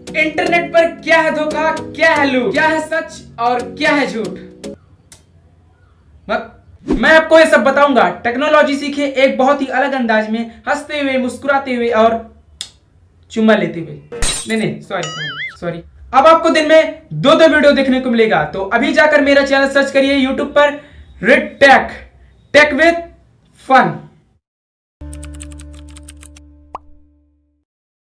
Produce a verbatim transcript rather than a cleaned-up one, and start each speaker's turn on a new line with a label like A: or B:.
A: Internet पर क्या है धोखा, क्या है लूट, क्या है सच और क्या है झूठ, मैं आपको ये सब बताऊंगा। टेक्नोलॉजी सीखे एक बहुत ही अलग अंदाज में, हंसते हुए, मुस्कुराते हुए और चुम्मा लेते हुए। नहीं नहीं सॉरी सॉरी सॉरी अब आपको दिन में दो दो वीडियो देखने को मिलेगा। तो अभी जाकर मेरा चैनल सर्च करिए यूट्यूब पर, red tech tech with fun.